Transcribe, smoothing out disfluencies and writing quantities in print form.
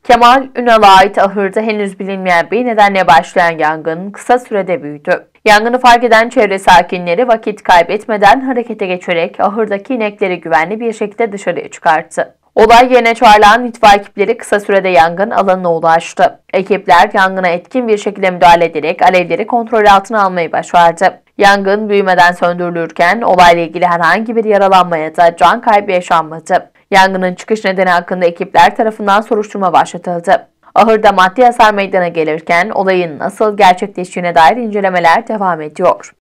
Kemal Ünal'a ait ahırda henüz bilinmeyen bir nedenle başlayan yangın kısa sürede büyüdü. Yangını fark eden çevre sakinleri vakit kaybetmeden harekete geçerek ahırdaki inekleri güvenli bir şekilde dışarıya çıkarttı. Olay yerine çağrılan itfaiye ekipleri kısa sürede yangın alanına ulaştı. Ekipler yangına etkin bir şekilde müdahale ederek alevleri kontrol altına almayı başardı. Yangın büyümeden söndürülürken olayla ilgili herhangi bir yaralanma ya da can kaybı yaşanmadı. Yangının çıkış nedeni hakkında ekipler tarafından soruşturma başlatıldı. Ahırda maddi hasar meydana gelirken olayın nasıl gerçekleştiğine dair incelemeler devam ediyor.